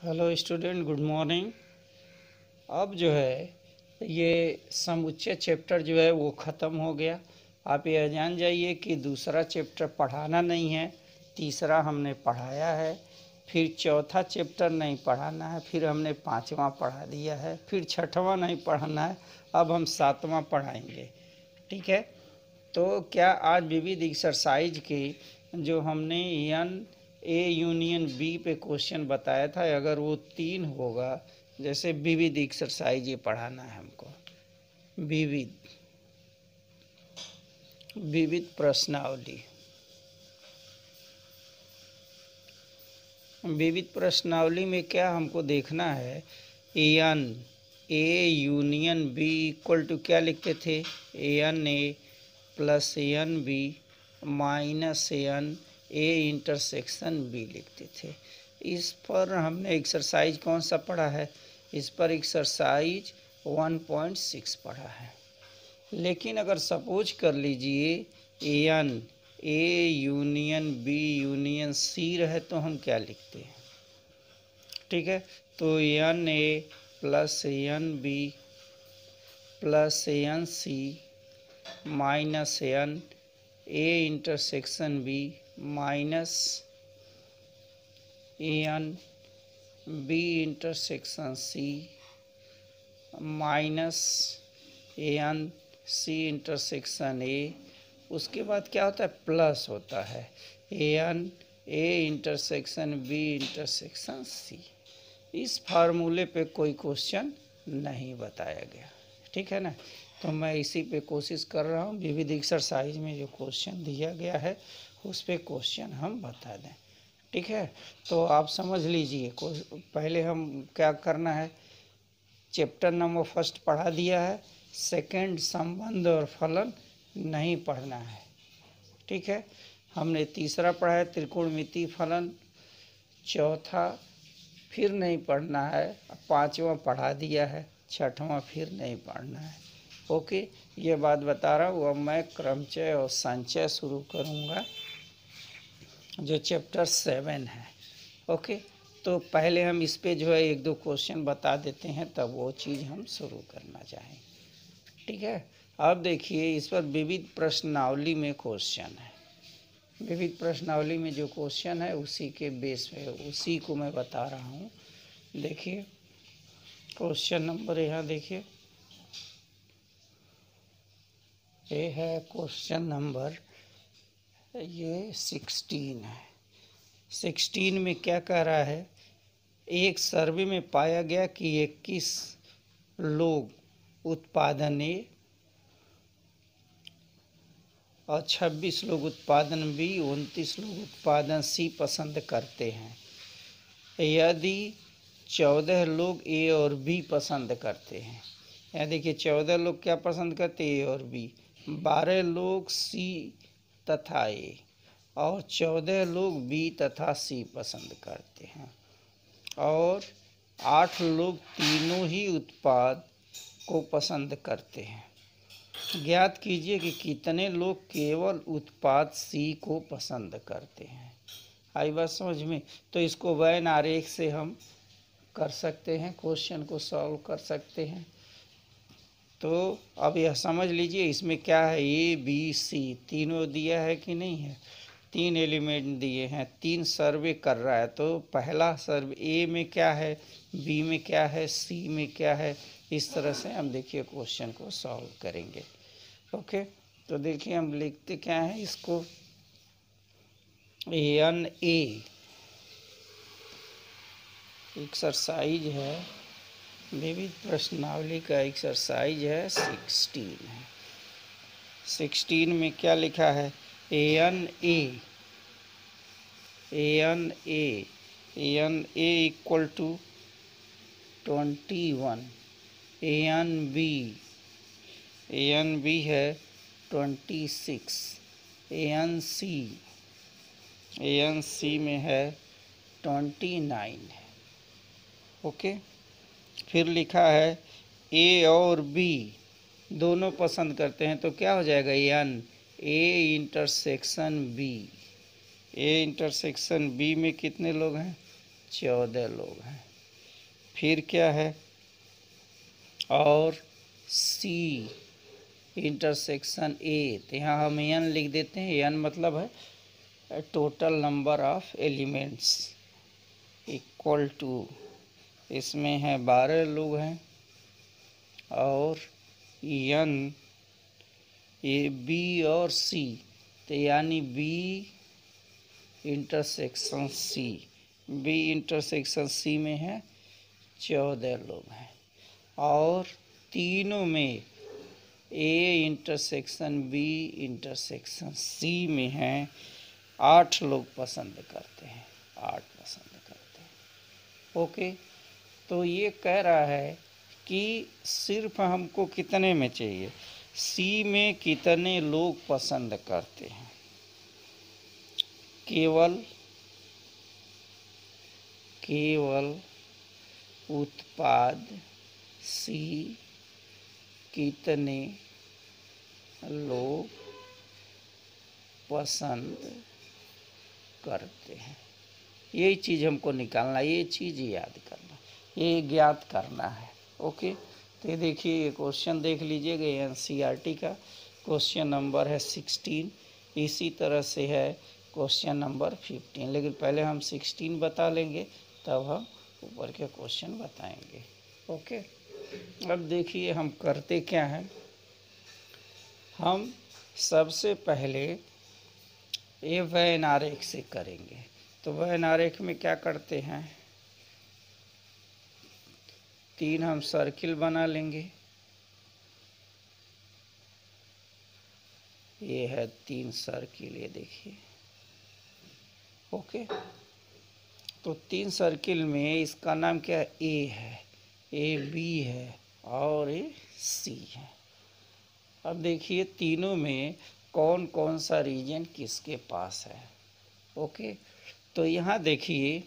Hello student, good morning. अब जो है ये समुच्चय चैप्टर जो है वो ख़त्म हो गया। आप यह जान जाइए कि दूसरा चैप्टर पढ़ाना नहीं है, तीसरा हमने पढ़ाया है, फिर चौथा चैप्टर नहीं पढ़ाना है, फिर हमने पांचवा पढ़ा दिया है, फिर छठवां नहीं पढ़ाना है, अब हम सातवां पढ़ाएंगे। ठीक है, तो क्या आज विविध एक्सरसाइज के जो हमने एन ए यूनियन बी पे क्वेश्चन बताया था, अगर वो 3 होगा, जैसे विविध एक्सरसाइज ये पढ़ाना है हमको, विविध विविध प्रश्नावली। विविध प्रश्नावली में क्या हमको देखना है, N A union B equal to क्या लिखते थे, N A plus N B minus N A intersection B लिखते थे। इस पर हमने एक्सरसाइज कौन सा पढ़ा है, इस पर एक्सरसाइज 1.6 पढ़ा है। लेकिन अगर सपोज कर लीजिए N A union B union C रहे तो हम क्या लिखते हैं। ठीक है, तो N A plus N B plus N C minus N A intersection B minus N B intersection C minus N C intersection A. उसके बाद क्या होता है, प्लस होता है N A intersection B intersection C. इस फार्मूले पे कोई क्वेश्चन नहीं बताया गया, ठीक है ना। तो मैं इसी पे कोशिश कर रहा हूँ, विविध एक्सरसाइज में जो क्वेश्चन दिया गया है उस पे क्वेश्चन हम बता दें। ठीक है, तो आप समझ लीजिए, पहले हम क्या करना है, चैप्टर नंबर फर्स्ट पढ़ा दिया है, सेकंड संबंध और फलन नहीं पढ़ना है। ठीक है, हमने तीसरा पढ़ा है त्रिकोणमितीय फलन, चौथा फिर नहीं पढ़ना है, पांचवा पढ़ा दिया है, छठवां फिर नहीं पढ़ना है। ओके, ये बात बता रहा हूँ। अब मैं क्रमचय और संचय शुरू करूँगा जो चैप्टर 7 है। ओके, तो पहले हम इस पे जो है 1-2 क्वेश्चन बता देते हैं, तब वो चीज़ हम शुरू करना चाहें। ठीक है, अब देखिए इस पर विविध प्रश्नावली में क्वेश्चन है। विविध प्रश्नावली में जो क्वेश्चन है उसी के बेस पे उसी को मैं बता रहा हूँ। देखिए क्वेश्चन नंबर यहाँ देखिए, ये है क्वेश्चन नंबर ये 16 है। 16 में क्या कह रहा है, एक सर्वे में पाया गया कि 21 लोग उत्पादन ए और 26 लोग उत्पादन बी, 29 लोग उत्पादन सी पसंद करते हैं। यदि 14 लोग ए और बी पसंद करते हैं, यहाँ देखिए 14 लोग क्या पसंद करते हैं, ए और बी, 12 लोग सी तथा ए और 14 लोग बी तथा सी पसंद करते हैं और 8 लोग तीनों ही उत्पाद को पसंद करते हैं। ज्ञात कीजिए कि कितने लोग केवल उत्पाद सी को पसंद करते हैं। आई बात समझ में। तो इसको वैन आरेख से हम कर सकते हैं, क्वेश्चन को सॉल्व कर सकते हैं। तो अब यह समझ लीजिए इसमें क्या है, ए बी सी तीनों दिया है कि नहीं है, 3 एलिमेंट दिए हैं, 3 सर्वे कर रहा है। तो पहला सर्वे ए में क्या है, बी में क्या है, सी में क्या है, इस तरह से हम देखिए क्वेश्चन को सॉल्व करेंगे। ओके, तो देखिए हम लिखते क्या है इसको, एन ए एक्सरसाइज है, विविध प्रश्नावली का एक्सरसाइज है 16 है। 16 में क्या लिखा है, N A equal to 21, N B है 26, एन सी में है 29 है। ओके, फिर लिखा है ए और बी दोनों पसंद करते हैं, तो क्या हो जाएगा, N A intersection B, A intersection B में कितने लोग हैं, 14 लोग हैं। फिर क्या है, और सी इंटरसेक्शन ए। तो यहाँ हम एन लिख देते हैं। एन मतलब है total number of elements equal to, इसमें है 12 लोग हैं, और एन ए बी और सी, तो यानी B intersection C, B intersection C में है 14 लोग हैं, और तीनों में A intersection B intersection C में हैं 8 लोग पसंद करते हैं, 8 पसंद करते हैं। ओके, तो ये कह रहा है कि सिर्फ हमको कितने में चाहिए, सी में कितने लोग पसंद करते हैं, केवल उत्पाद सी कितने लोग पसंद करते हैं। यही चीज़ हमको निकालना, ये चीज़ याद करना, ये ज्ञात करना है। ओके, तो ये देखिए, ये क्वेश्चन देख लीजिएगा, एनसीईआरटी का क्वेश्चन नंबर है 16। इसी तरह से है क्वेश्चन नंबर 15, लेकिन पहले हम 16 बता लेंगे, तब हम ऊपर के क्वेश्चन बताएंगे। ओके, अब देखिए हम करते क्या हैं, हम सबसे पहले ये वैन आरेख से करेंगे। तो वैन आरेख में क्या करते हैं, 3 हम सर्किल बना लेंगे, ये है 3 सर्किल, ये देखिए। ओके, तो 3 सर्किल में इसका नाम क्या है, ए है, ए बी है और ए सी है। अब देखिए तीनों में कौन कौन सा रीजन किसके पास है। ओके, तो यहाँ देखिए,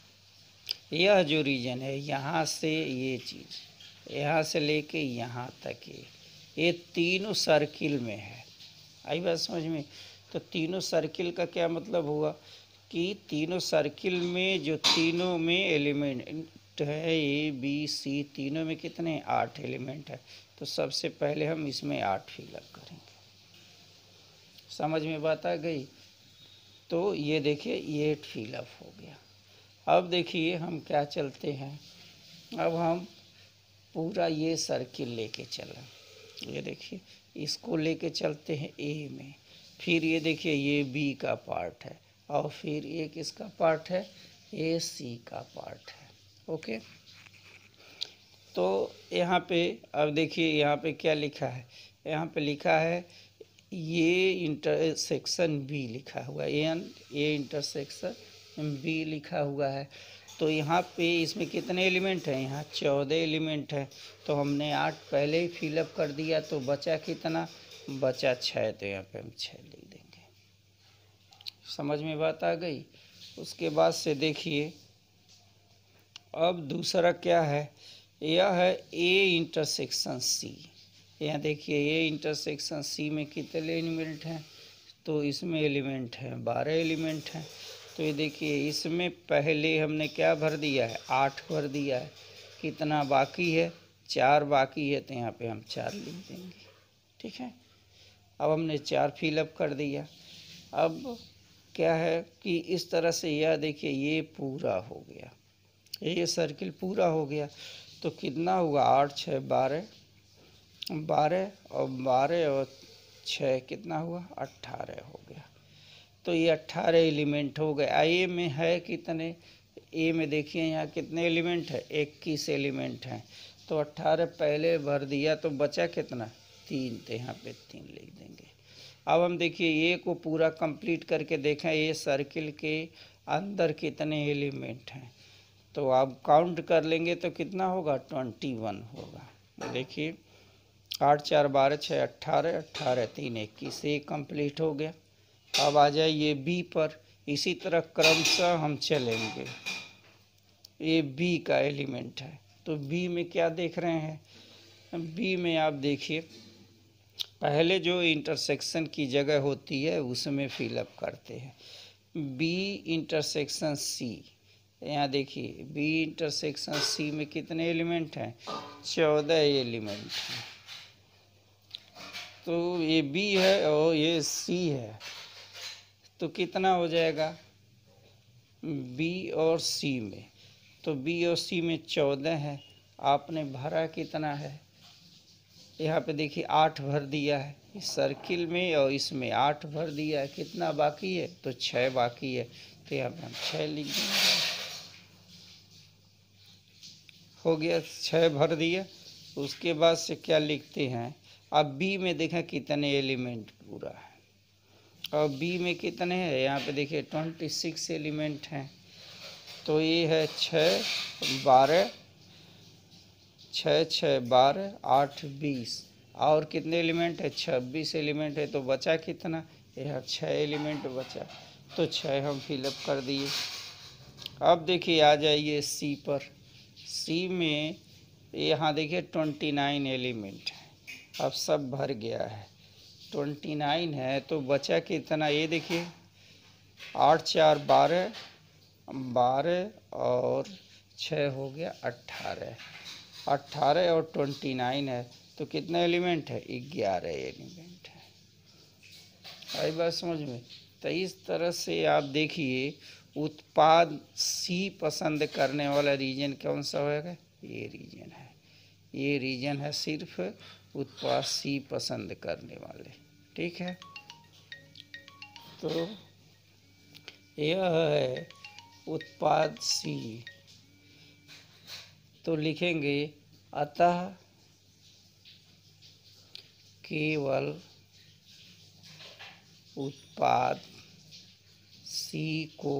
यह जो रीजन है, यहाँ से ये चीज़, यहाँ से लेके यहाँ तक ये तीनों सर्किल में है। आई बात समझ में। तो तीनों सर्किल का क्या मतलब हुआ कि तीनों सर्किल में जो तीनों में एलिमेंट है, ए बी सी, तीनों में कितने 8 एलिमेंट है। तो सबसे पहले हम इसमें 8 फिलअप करेंगे। समझ में बात आ गई। तो ये देखिए, ये 8 फिलअप हो गया। अब देखिए हम क्या चलते हैं, अब हम पूरा ये सर्किल लेके चलें। ये देखिए, इसको लेके चलते हैं ए में, फिर ये देखिए ये बी का पार्ट है, और फिर ये किसका पार्ट है, ए सी का पार्ट है। ओके, तो यहाँ पे अब देखिए, यहाँ पे क्या लिखा है, यहाँ पे लिखा है ये इंटरसेक्शन बी लिखा हुआ है, ए इंटरसेक्शन बी लिखा हुआ है। तो यहाँ पे इसमें कितने एलिमेंट हैं, यहाँ 14 एलिमेंट हैं। तो हमने 8 पहले ही फिलअप कर दिया, तो बचा कितना, बचा 6, तो यहाँ पे हम 6 लिख देंगे। समझ में बात आ गई। उसके बाद से देखिए, अब दूसरा क्या है, यह है ए इंटरसेक्शन सी। यहाँ देखिए, ए इंटरसेक्शन सी में कितने एलिमेंट हैं, तो इसमें एलिमेंट हैं 12 एलिमेंट हैं। तो ये देखिए, इसमें पहले हमने क्या भर दिया है, 8 भर दिया है। कितना बाकी है, 4 बाकी है, तो यहाँ पे हम 4 लिख देंगे। ठीक है, अब हमने 4 फिलअप कर दिया। अब क्या है कि इस तरह से यह देखिए, ये पूरा हो गया, ये सर्किल पूरा हो गया। तो कितना हुआ, 8 6 12, 12 और 12 और 6 कितना हुआ, 18 हो गया। तो ये 18 एलिमेंट हो गए। ए में है कितने, ए में देखिए यहाँ कितने एलिमेंट है, 21 एलिमेंट हैं। तो 18 पहले भर दिया, तो बचा कितना, 3, तो यहाँ पे 3 लिख देंगे। अब हम देखिए ये को पूरा कंप्लीट करके देखें, ये सर्किल के अंदर कितने एलिमेंट हैं। तो आप काउंट कर लेंगे तो कितना होगा, 21 होगा। देखिए 8 4 12 6 18, 18 3 21, ये कंप्लीट हो गया। अब आ जाइए बी पर। इसी तरह क्रमशः हम चलेंगे, ये बी का एलिमेंट है। तो बी में क्या देख रहे हैं, बी में आप देखिए, पहले जो इंटरसेक्शन की जगह होती है उसमें फिलअप करते हैं। बी इंटरसेक्शन सी, यहाँ देखिए बी इंटरसेक्शन सी में कितने एलिमेंट हैं? 14 एलिमेंट हैं। तो ये बी है और ये सी है, तो कितना हो जाएगा बी और सी में? तो बी और सी में 14 है, आपने भरा कितना है? यहाँ पे देखिए 8 भर दिया है इस सर्किल में और इसमें 8 भर दिया है। कितना बाकी है? तो 6 बाकी है। तो यहाँ पे हम 6 लिख देंगे। हो गया, 6 भर दिया। उसके बाद से क्या लिखते हैं? अब बी में देखें कितने एलिमेंट पूरा है, और बी में कितने हैं? यहाँ पे देखिए 26 एलिमेंट हैं। तो ये है 6 12 6 6 12 8 20, और कितने एलिमेंट है? 26 एलिमेंट है। तो बचा कितना? यहाँ 6 एलिमेंट बचा, तो 6 हम फिलअप कर दिए। अब देखिए आ जाइए सी पर। सी में यहाँ देखिए 29 एलिमेंट है, अब सब भर गया है। 29 है तो बचा कितना? ये देखिए 8 4 12 12 और 6 हो गया 18। 18 और 29 है तो कितना एलिमेंट है? 11 एलिमेंट है। आई बात समझ में? तो इस तरह से आप देखिए उत्पाद सी पसंद करने वाला रीजन कौन सा होगा? ये रीजन है। ये रीजन है सिर्फ उत्पाद सी पसंद करने वाले। ठीक है, तो यह है उत्पाद सी। तो लिखेंगे अतः केवल उत्पाद सी को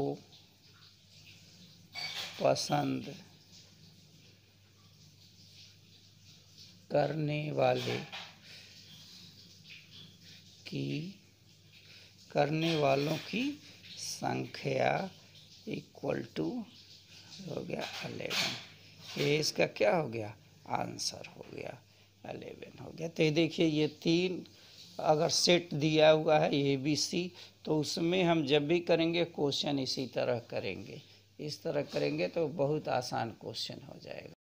पसंद करने वालों की संख्या इक्वल टू हो गया 11। ये इसका क्या हो गया? आंसर हो गया 11 हो गया। तो देखिए ये 3 अगर सेट दिया हुआ है ABC, तो उसमें हम जब भी करेंगे क्वेश्चन इसी तरह करेंगे। इस तरह करेंगे तो बहुत आसान क्वेश्चन हो जाएगा।